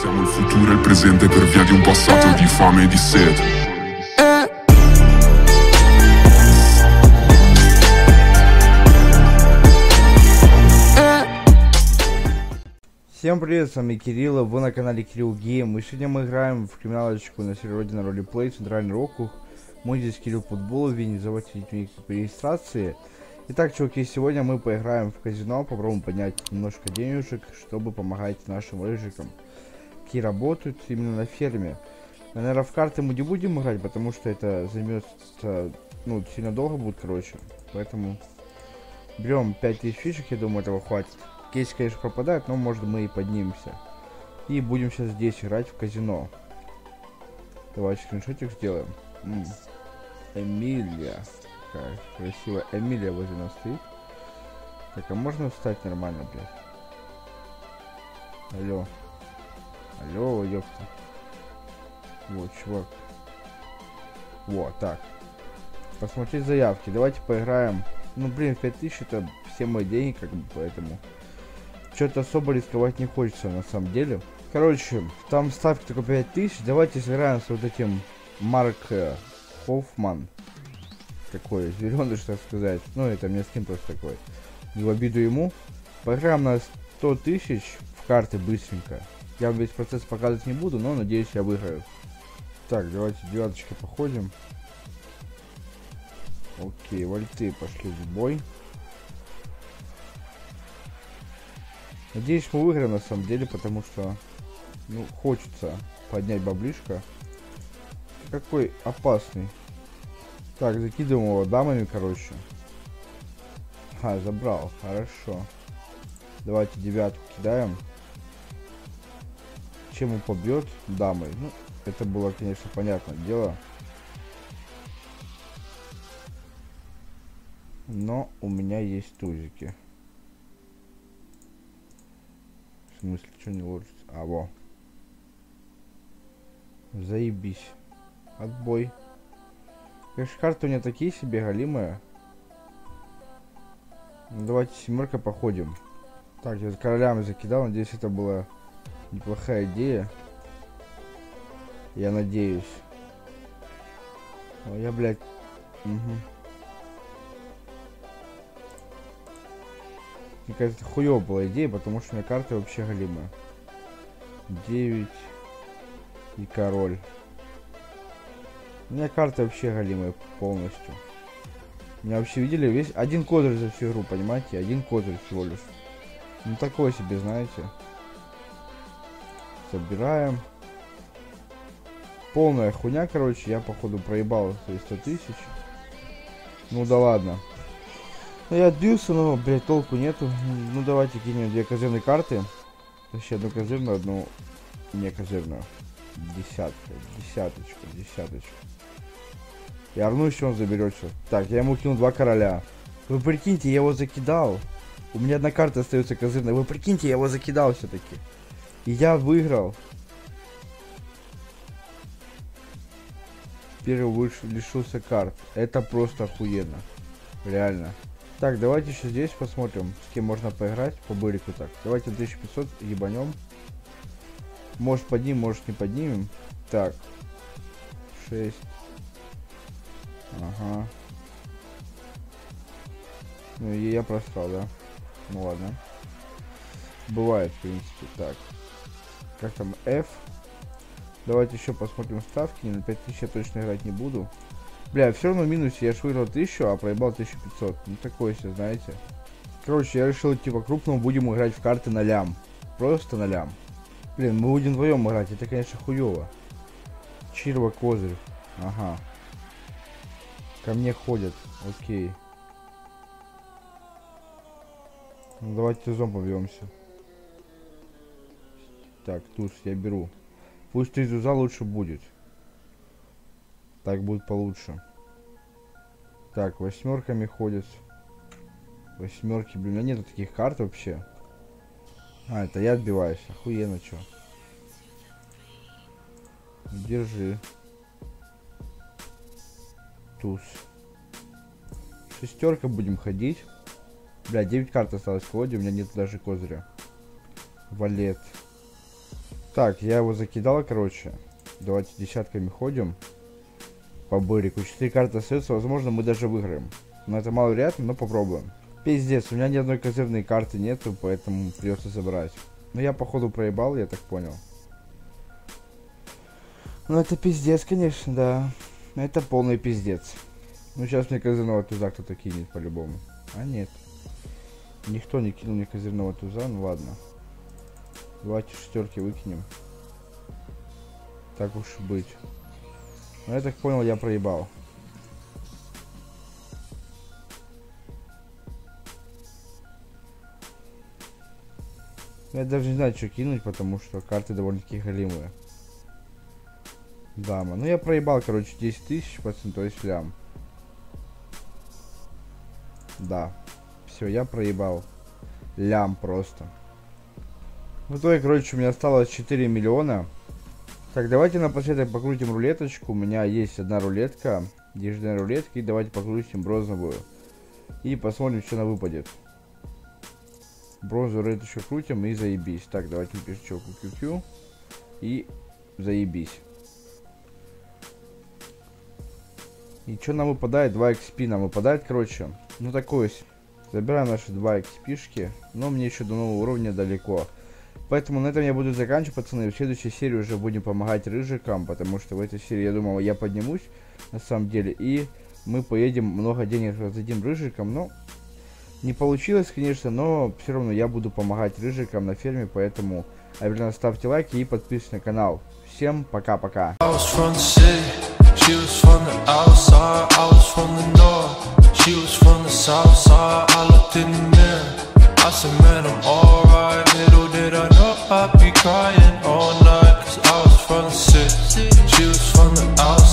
Siamo il futuro e il presente per via di un passato di fame e di sete. Всем привет, с вами Кирилл, вы на канале Кирилл Гейм, и сегодня мы играем в криминалочку на сервере на ролеплей Центральный Округ. Мой здесь Кирилл Футболов, не забывайте видеть по регистрации. Итак, чуваки, сегодня мы поиграем в казино, попробуем поднять немножко денежек, чтобы помогать нашим рыжикам, которые работают именно на ферме. Наверное, в карты мы не будем играть, потому что это займет, ну, сильно долго будет, короче. Поэтому берем 5000 фишек, я думаю, этого хватит. Кейс, конечно, пропадает, но может мы и поднимемся. И будем сейчас здесь играть в казино. Давайте скриншотик сделаем. Эмилия. Какая красивая Эмилия возле нас стоит. Так, а можно встать нормально, блядь? Алло. Алло, ёпта. Вот, чувак. Вот, так. Посмотреть заявки. Давайте поиграем. Ну, блин, 5000 это все мои деньги, как бы, поэтому что-то особо рисковать не хочется, на самом деле. Короче, там ставки только 5000. Давайте сыграем с вот этим Марк Хоффман. Такой зеленый, что сказать. Ну, это мне скин просто такой. Не в обиду ему. Поиграем на 100 тысяч в карты быстренько. Я весь процесс показывать не буду, но надеюсь, я выиграю. Так, давайте девяточкой походим. Окей, вольты пошли в бой. Надеюсь, мы выиграем на самом деле, потому что, ну, хочется поднять баблишко. Какой опасный. Так, закидываем его дамами, короче. А, забрал, хорошо. Давайте девятку кидаем. Чем он побьет? Дамой. Ну, это было, конечно, понятное дело. Но у меня есть тузики. В смысле, что не ложится? А, во. Заебись. Отбой. Конечно, карты у меня такие себе галимые. Ну, давайте семеркой походим. Так, я с королями закидал. Надеюсь, это была неплохая идея. Я надеюсь. О, я, блядь. Угу. Мне кажется, это хуёвая была идея, потому что у меня карта вообще галимая. 9 и король. У меня карта вообще галимая полностью. Меня вообще видели весь один козырь за всю игру, понимаете? Один козырь всего лишь. Ну такой себе, знаете. Собираем. Полная хуйня, короче. Я походу проебал свои 100 тысяч. Ну да ладно. Ну, я отбился, но, блядь, толку нету. Ну, давайте кинем две козырные карты. Точнее, одну козырную, одну не козырную. Десяточка. Я орну, еще он заберет все. Так, я ему кинул два короля. Вы прикиньте, я его закидал. У меня одна карта остается козырная. Вы прикиньте, я его закидал все-таки. И я выиграл. Первый лишился карт. Это просто охуенно. Реально. Так, давайте еще здесь посмотрим, с кем можно поиграть по бырику. Так, давайте 1500 ебанем. Может поднимем, может не поднимем. Так, 6. Ага. Ну и я просрал, да? Ну ладно. Бывает, в принципе. Так, как там, F. Давайте еще посмотрим ставки. На 5000 я точно играть не буду. Бля, все равно в минусе. Я ж выиграл 1000, а проебал 1500. Ну такое все, знаете. Короче, я решил идти по-крупному. Будем играть в карты на лям. Просто на лям. Блин, мы будем вдвоем играть. Это, конечно, хуево. Чирва козырь. Ага. Ко мне ходят. Окей. Ну, давайте зом побьемся. Так, туз я беру. Пусть ты туза лучше будет. Так будет получше. Так, восьмерками ходят. Восьмерки, блин, у меня нету таких карт вообще. А, это я отбиваюсь. Охуенно, чё. Держи. Туз. Шестерка будем ходить. Бля, 9 карт осталось в колоде, у меня нет даже козыря. Валет. Так, я его закидал, короче. Давайте десятками ходим по бырику. 4 карты остается, возможно, мы даже выиграем. Но это маловероятно, но попробуем. Пиздец, у меня ни одной козырной карты нету, поэтому придется забрать. Но я походу проебал, я так понял. Ну это пиздец, конечно, да. Это полный пиздец. Ну сейчас мне козырного туза кто-то кинет по-любому. А нет. Никто не кинул мне козырного туза, ну ладно. Давайте шестерки выкинем. Так уж и быть. Ну я так понял, я проебал. Я даже не знаю, что кинуть, потому что карты довольно-таки голимые. Дама. Ну я проебал, короче, 10 тысяч, пацан, то есть лям. Да. Все, я проебал. Лям просто. В итоге, короче, у меня осталось 4 миллиона. Так, давайте напоследок покрутим рулеточку. У меня есть одна рулетка. Ежедневная рулетка. И давайте покрутим бронзовую. И посмотрим, что она выпадет. Бронзовую рулеточку крутим и заебись. Так, давайте напишем QQ. И заебись. И что нам выпадает? 2 XP нам выпадает, короче. Ну такое. Забираем наши 2 XP-шки. Но мне еще до нового уровня далеко. Поэтому на этом я буду заканчивать, пацаны. В следующей серии уже будем помогать рыжикам. Потому что в этой серии, я думал, я поднимусь. На самом деле. И мы поедем, много денег раздадим рыжикам. Но не получилось, конечно. Но все равно я буду помогать рыжикам на ферме. Поэтому обязательно ставьте лайки и подписывайтесь на канал. Всем пока-пока. She was from the outside, I was from the north. She was from the south side, I looked in the mirror. I said, man, I'm alright. Little did I know I'd be crying all night. Cause I was from the city, she was from the outside.